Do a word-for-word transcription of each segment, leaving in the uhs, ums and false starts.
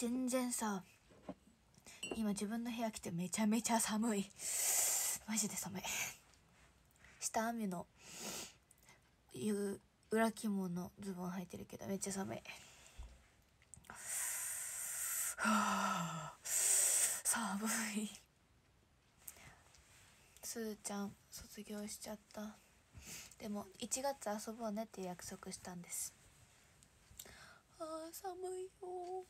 全然さ、今自分の部屋来てめちゃめちゃ寒い。マジで寒い。下網の裏起毛のズボン履いてるけどめっちゃ寒い。はぁ、寒い。すーちゃん卒業しちゃった。でもいちがつ遊ぼうねって約束したんです。あー寒いよ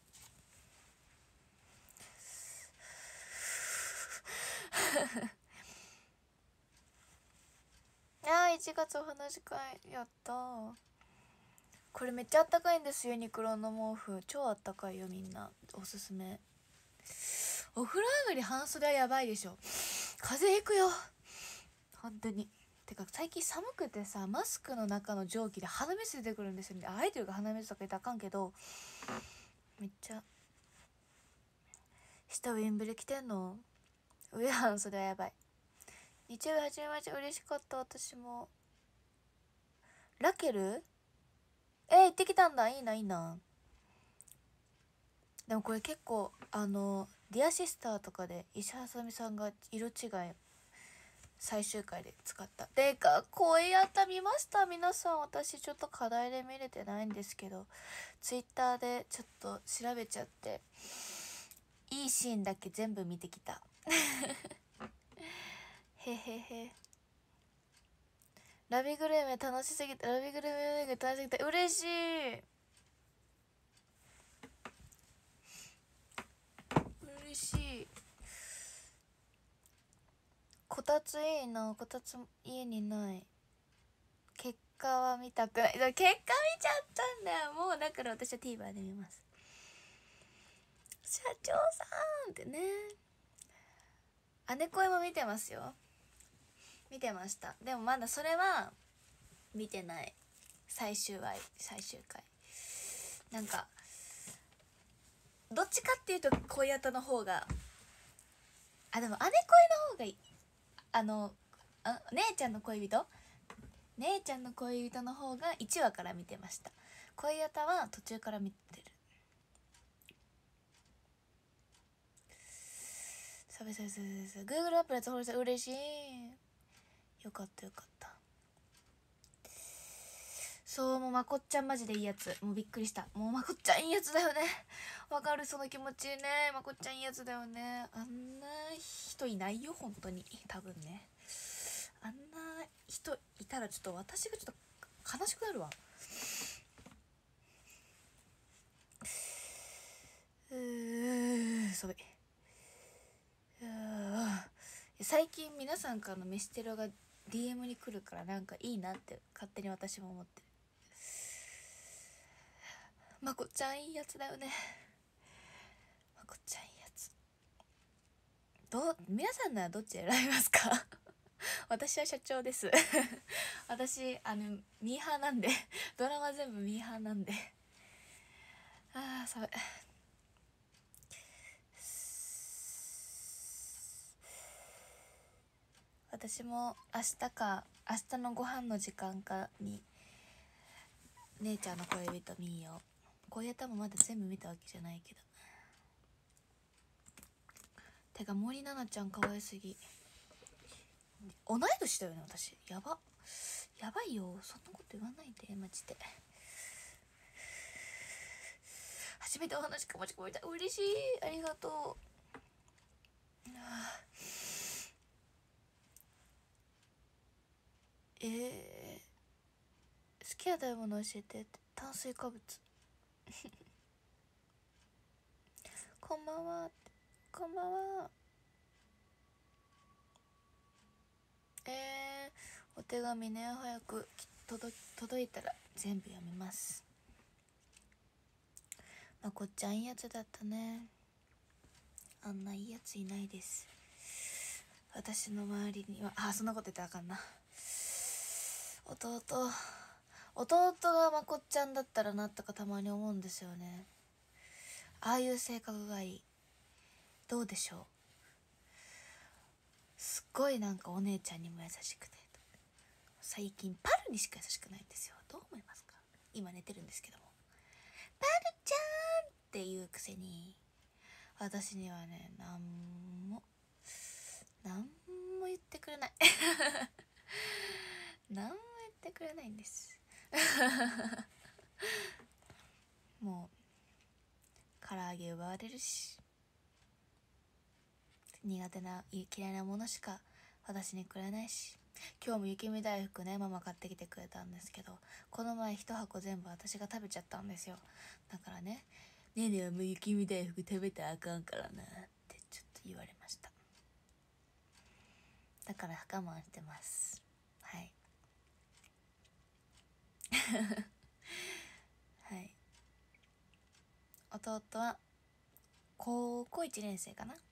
あーいちがつお話し会やった。これめっちゃあったかいんですよ。ユニクロの毛布超あったかいよ。みんなおすすめ。お風呂上がり半袖はやばいでしょ。風邪ひくよ本当に。てか最近寒くてさ、マスクの中の蒸気で鼻水出てくるんですよね。アイドルが鼻水とか言ったらあかんけど、めっちゃ下ウィンブレ着てんの。上半袖はやばい。日曜日始めました。嬉しかった。私も。ラケルえー、行ってきたんだ。いいないいな。でもこれ結構あのディアシスターとかで石橋あさみさんが色違い最終回で使った。てか声やった見ました皆さん。私ちょっと課題で見れてないんですけど、ツイッターでちょっと調べちゃっていいシーンだけ全部見てきたへへへ。ラビグルメ楽しすぎて、ラビグルメが楽しすぎて嬉しい。嬉しい。こたついいな。こたつ家にない。結果は見たくない。結果見ちゃったんだよもう。だから私は TVer で見ます。社長さんってね。姉恋も見てますよ。見てました。でもまだそれは見てない。最終話最終回なんかどっちかっていうと恋やの方が、あでも姉恋の方がいい。あのあ姉ちゃんの恋人姉ちゃんの恋人の方がいちわから見てました。恋やたは途中から見てる。サビサビサビサビ Google アップのやつほら嬉しい。よかったよかった。そう、もうまこっちゃんマジでいいやつ。もうびっくりした。もうまこっちゃんいいやつだよね。わかるその気持ちね。まこっちゃんいいやつだよね。あんな人いないよ本当に。多分ねあんな人いたらちょっと私がちょっと悲しくなるわ。うーそれ最近皆さんからの飯テロが ディーエム に来るからなんかいいなって勝手に私も思ってる。まこちゃんいいやつだよね。まこちゃんいいやつ。どう皆さんならどっち選びますか私は社長です私あのミーハーなんでドラマ全部ミーハーなんで。あー寒い。私も明日か明日のご飯の時間かに姉ちゃんの恋人見よう。恋人もまだ全部見たわけじゃないけど。てか森七菜ちゃん可愛すぎ。同い年だよね私。やばやばいよ。そんなこと言わないでマジで。初めてお話かもしこえた。嬉しい。ありがとう。えー、好きな食べ物教えてって。炭水化物こんばんは。こんばんは。えー、お手紙ね早く届届いたら全部読みます。まこっちゃんいいやつだったね。あんないいやついないです。私の周りには。あそんなこと言ったらあかんな。弟弟がまこっちゃんだったらなとかたまに思うんですよね。ああいう性格がいい。どうでしょう。すっごいなんかお姉ちゃんにも優しくて、最近パルにしか優しくないんですよ。どう思いますか。今寝てるんですけども。パルちゃんっていうくせに私にはねなんもなんも言ってくれないなんも言ってくれないんですもう唐揚げ奪われるし、苦手な嫌いなものしか私にくれないし、今日も雪見大福ねママ買ってきてくれたんですけど、この前一箱全部私が食べちゃったんですよ。だからね、ねえねえはもう雪見大福食べたらあかんからなってちょっと言われました。だから我慢してます。はいはい。弟は高校いちねん生かな。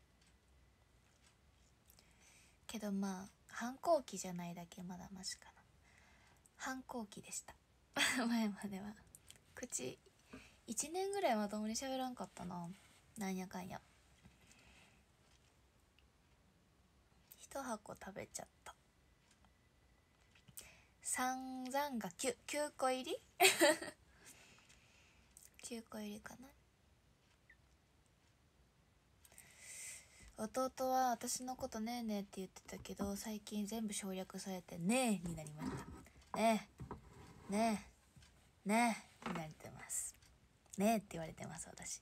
けどまあ反抗期じゃないだけまだマシかな。反抗期でした前までは口いちねんぐらいまともに喋らんかったな。なんやかんや一箱食べちゃった。散々が 9, きゅうこ入りきゅうこ入りかな。弟は私のことねえねえって言ってたけど、最近全部省略されてねえになりました。ねえねえねえになってます。ねえって言われてます私。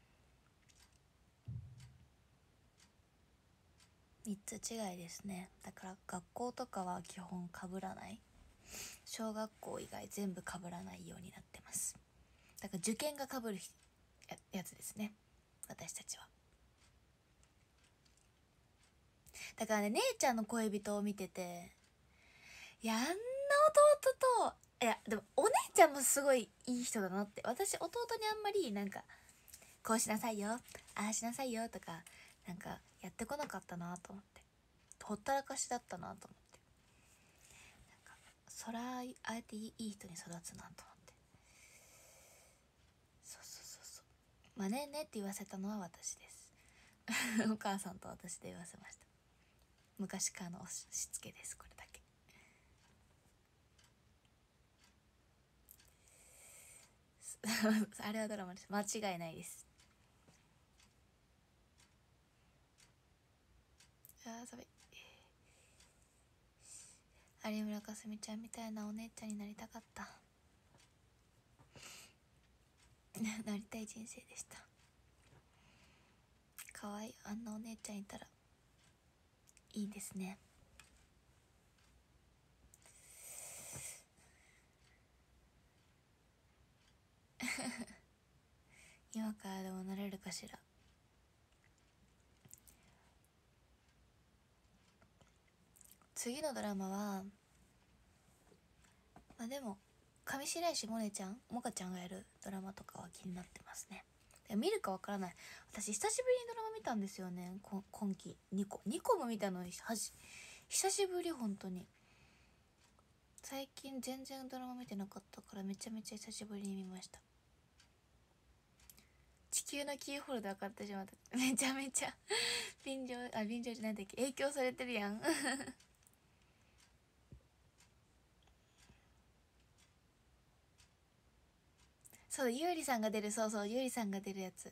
みっつ違いですね。だから学校とかは基本かぶらない、小学校以外全部かぶらないようになってます。だから受験がかぶる や, やつですね私たちは。だからね、姉ちゃんの恋人を見てて、いやあんな弟と、いやでもお姉ちゃんもすごいいい人だなって。私弟にあんまりなんかこうしなさいよああしなさいよとかなんかやってこなかったなと思って、ほったらかしだったなと思って、なんかそらあえていい人に育つなと思って、そうそうそうそう、まあねえねえって言わせたのは私ですお母さんと私で言わせました。昔からのしつけです、これだけあれはドラマです、間違いないです。あー寒い。有村架純ちゃんみたいなお姉ちゃんになりたかったなりたい人生でした。かわいい、あんなお姉ちゃんいたらいいですね今からでもなれるかしら。次のドラマはまあでも上白石萌音ちゃんもかちゃんがやるドラマとかは気になってますね。見るかわからない。私久しぶりにドラマ見たんですよね、今期にこにこも見たのにはじ久しぶり。本当に最近全然ドラマ見てなかったからめちゃめちゃ久しぶりに見ました。地球のキーホルダー買ってしまった。めちゃめちゃ便乗あ便乗じゃないんだっけ、影響されてるやんそうゆうりさんが出る、そうそうゆうりさんが出るやつ。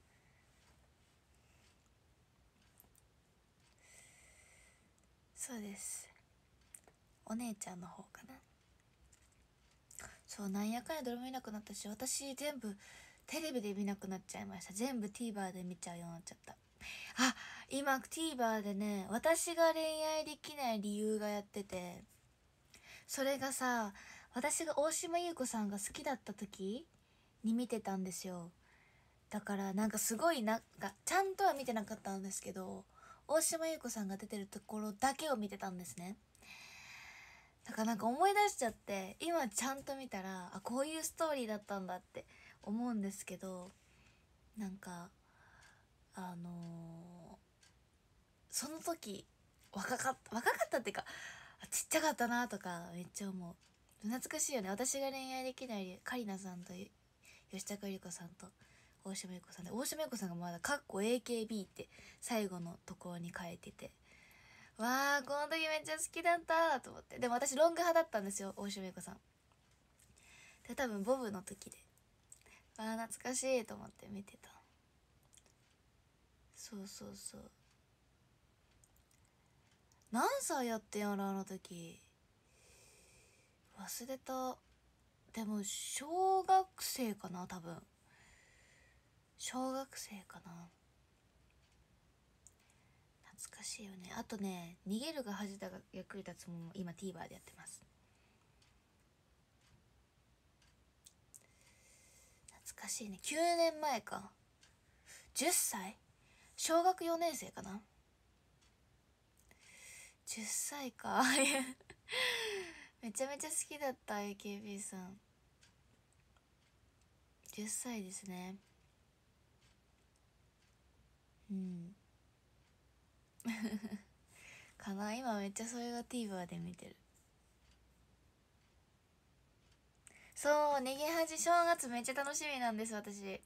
そうです、お姉ちゃんの方かな。そうなんやかんやドラマ見なくなったし、私全部テレビで見なくなっちゃいました。全部 TVer で見ちゃうようになっちゃった。あ、今 TVer でね、私が恋愛できない理由がやってて、それがさ、私が大島優子さんが好きだった時に見てたんですよ。だからなんかすごいなんかちゃんとは見てなかったんですけど、大島優子さんが出てるところだけを見てたんですね。だからなんか思い出しちゃって、今ちゃんと見たらあこういうストーリーだったんだって思うんですけど、なんかあのー、その時若かった若かったっていうかちっちゃかったなとかめっちゃ思う。懐かしいよね。私が恋愛できないカリナさんと吉高由里子さんと大島優子さんで、大島優子さんがまだ「かっこ エーケービー」って最後のところに書いてて、わあこの時めっちゃ好きだったと思って。でも私ロング派だったんですよ大島優子さんで。多分ボブの時であー懐かしいと思って見てた。そうそうそう、何歳やってんやろあの時、忘れた。でも小学生かな、多分小学生かな。懐かしいよね。あとね、逃げるが恥だが役に立つも今 TVer でやってます。懐かしいね。きゅうねんまえか。じゅっさい、小学よねん生かな。じゅっさいかめちゃめちゃ好きだった エーケービー さん。じゅっさいですね。うんかな。今めっちゃそれが TVer で見てる。そう、ネギ恥正月めっちゃ楽しみなんです私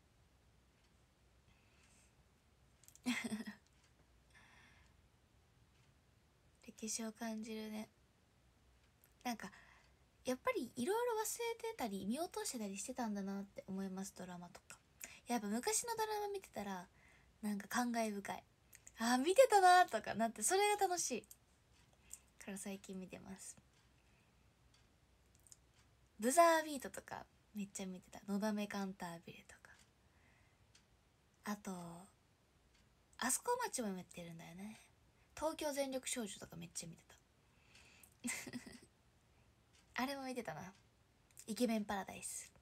歴史を感じるね。なんかやっぱりいろいろ忘れてたり見落としてたりしてたんだなって思います。ドラマとかやっぱ昔のドラマ見てたらなんか感慨深い、あー見てたなとかなって、それが楽しいから最近見てます。ブザービートとかめっちゃ見てた。のだめカンタービレとか、あとあそこ町もやってるんだよね。東京全力少女とかめっちゃ見てたあれも見てたな。イケメンパラダイス。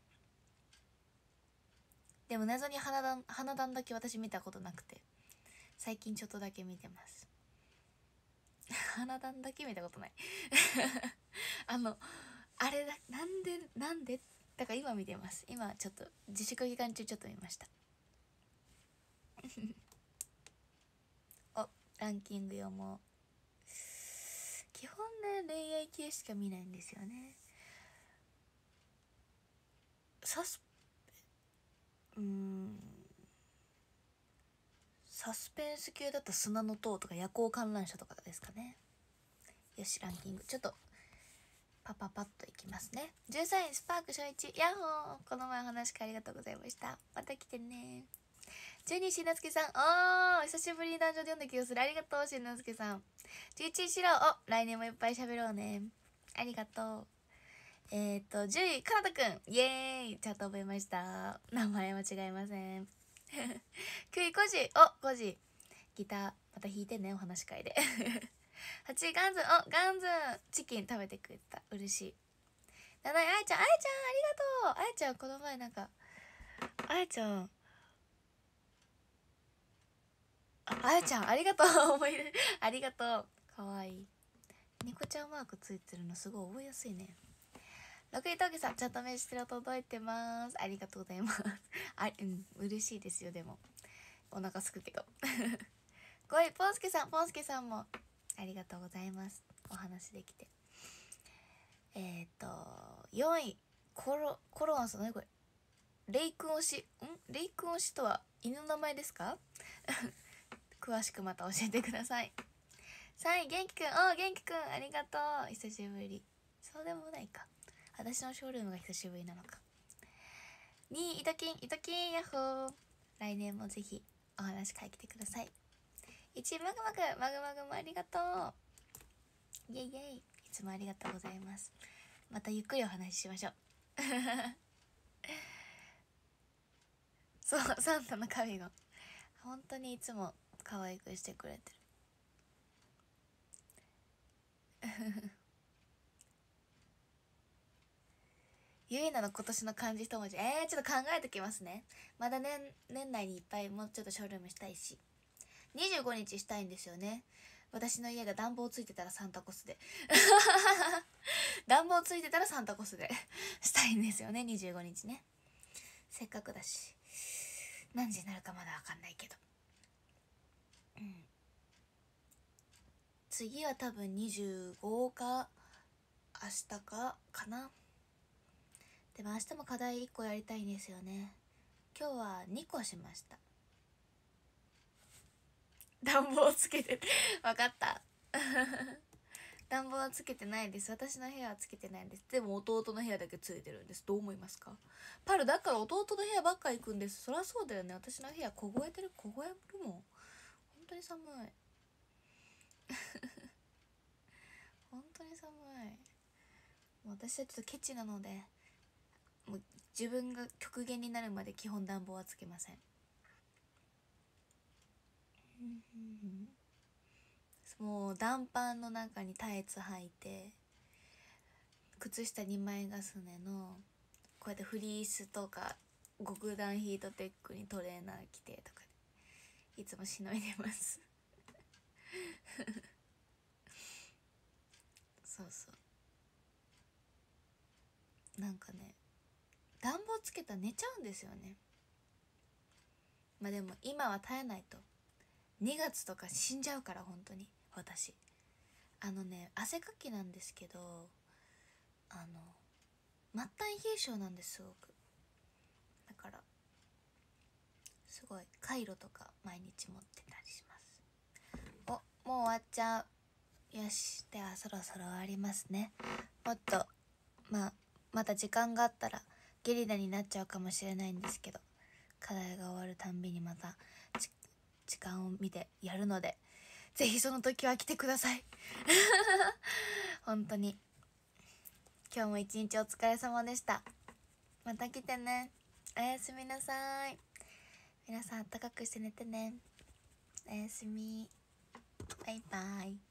でも謎に花壇花壇だけ私見たことなくて最近ちょっとだけ見てます花壇だけ見たことないあのあれだ、なんでなんでだから今見てます。今ちょっと自粛期間中ちょっと見ましたお、ランキング読もう。基本ね恋愛系しか見ないんですよね。サスうーんサスペンス系だったら砂の塔とか夜行観覧車とかですかね。よし、ランキングちょっとパパパッといきますね。じゅうさんいスパーク初日、ヤッホー。この前お話ありがとうございました。また来てね。じゅうにしんのすけさん、おー久しぶりに男女で読んだ気がする。ありがとうしんのすけさん。じゅういちいしろ、お来年もいっぱい喋ろうね。ありがとう。えー、っとじゅういかなたくん、イエーイ。ちゃんと覚えました。名前間違えませんきゅういこじ、おこじギターまた弾いてね、お話し会ではちいガンズ、おガンズチキン食べてくれた、嬉しい。なないあいちゃん、あいちゃんありがとう。あいちゃんこの前なんかあいちゃんああやちゃんありがとう思い出ありがとう、かわいい。ニコちゃんマークついてるのすごい覚えやすいね。ろくい峠さん、チャットメッセージ届いてます。ありがとうございますあ、うん嬉しいですよ。でもお腹すくけどごいポンスケさん、ポンスケさんもありがとうございます。お話できて。えっ、ー、とよんいコロコロワンさん、何これ、レイ君推しんレイ君推しとは犬の名前ですか詳しくまた教えてください。さんい元気くん、お元気くんありがとう、久しぶり。そうでもないか、私のショールームが久しぶりなのか。にいイトキン、イトキンヤッホー。来年もぜひお話会来てください。いちいマグマグマグマグもありがとう、イエイイエイ。いつもありがとうございます。またゆっくりお話ししましょうそうサンタの神が本当にいつも可愛くしてくれてるゆいなの今年の漢字一文字、えー、ちょっと考えときますね。まだ年年内にいっぱいもうちょっとショールームしたいし、にじゅうごにちしたいんですよね。私の家が暖房ついてたらサンタコスで暖房ついてたらサンタコスでしたいんですよね、にじゅうごにちね。せっかくだし、何時になるかまだ分かんないけど、うん、次は多分にじゅうごか明日かかな。でも明日も課題いっこやりたいんですよね。今日はにこしました暖房つけて分かった暖房はつけてないです。私の部屋はつけてないんです。でも弟の部屋だけついてるんです。どう思いますか？パル、だから弟の部屋ばっか行くんです。そりゃそうだよね。私の部屋凍えてる、凍えるもん。本当に寒い。本当に寒い。もう私はちょっとケチなので、もう自分が極限になるまで基本暖房はつけません。もう暖パンの中にタイツ履いて、靴下にまい重ねのこうやってフリースとか極暖ヒートテックにトレーナー着てとかでいつもしのいでますそうそう、なんかね、暖房つけたら寝ちゃうんですよね。まあでも今は耐えないと。にがつとか死んじゃうから、本当に私。あのね、汗かきなんですけど、あの末端冷え性なんです、すごく。だからすごいカイロとか毎日持ってたりします。お、もう終わっちゃう。よし、ではそろそろ終わりますね。もっとまあまた時間があったらゲリラになっちゃうかもしれないんですけど、課題が終わるたんびにまた時間を見てやるので、ぜひその時は来てください本当に今日も一日お疲れ様でした。また来てね。おやすみなさい。皆さんあったかくして寝てね。おやすみ。バイバイ。